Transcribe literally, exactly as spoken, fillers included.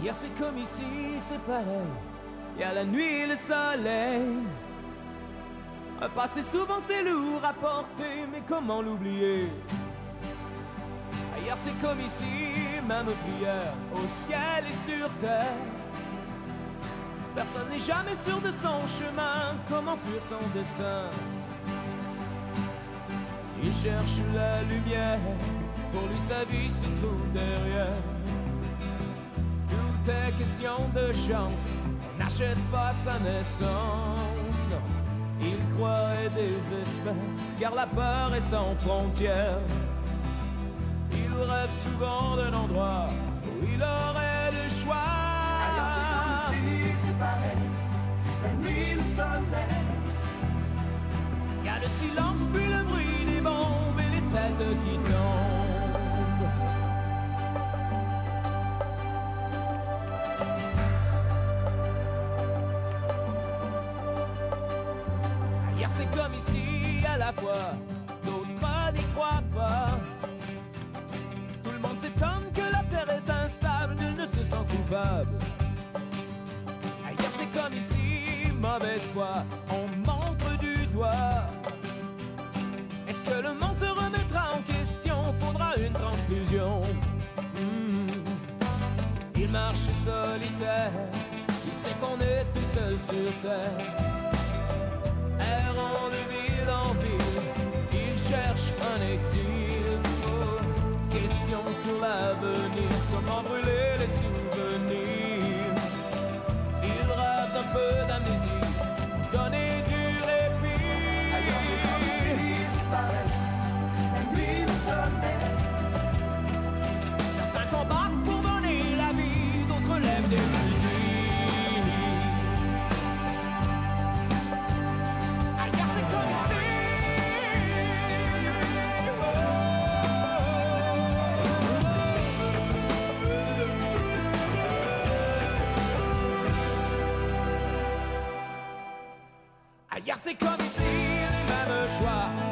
Ailleurs c'est comme ici, c'est pareil. Y a la nuit et le soleil. Un passé souvent c'est lourd à porter, mais comment l'oublier? Ailleurs c'est comme ici, même prière au ciel et sur terre. Personne n'est jamais sûr de son chemin, comment fuir son destin? Il cherche la lumière, pour lui sa vie se trouve derrière. Tout est question de chance, on n'achète pas sa naissance, non. Il croit et désespère, car la peur est sans frontières. Il rêve souvent d'un endroit où il aurait le choix. Ailleurs c'est comme ici, c'est pareil, la nuit, le soleil. Y a le silence, puis le bruit des bombes et les têtes qui tombent. Ailleurs c'est comme ici à la fois, d'autres n'y croient pas. Tout le monde s'étonne que la terre est instable, nul ne se sent coupable. Ailleurs c'est comme ici, mauvaise foi, on montre du doigt. Est-ce que le monde se remettra en question? Faudra une transfusion. Mmh. Il marche solitaire, il sait qu'on est tout seul sur terre. Errant de ville en ville, il cherche un exil. Oh. Question sur l'avenir, comment brûler les souvenirs. Il rêve d'un peu d'amnésie, pour se donner du répit. Ailleurs c'est comme ici, c'est pareil, la nuit, le soleil. Certains combattent pour donner la vie, d'autres lèvent des fusils. Ailleurs c'est comme ici. Ailleurs c'est comme ici, les mêmes choix.